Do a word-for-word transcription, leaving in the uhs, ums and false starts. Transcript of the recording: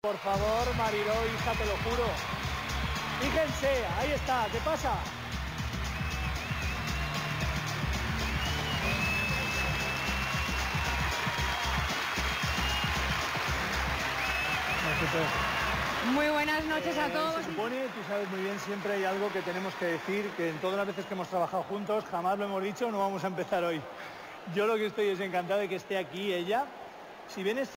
Por favor, Mariló, hija, te lo juro. Fíjense, ahí está, ¿qué pasa? Muy buenas noches a todos. Eh, se supone, tú sabes muy bien, siempre hay algo que tenemos que decir, que en todas las veces que hemos trabajado juntos, jamás lo hemos dicho, no vamos a empezar hoy. Yo lo que estoy es encantado de que esté aquí ella. Si bien es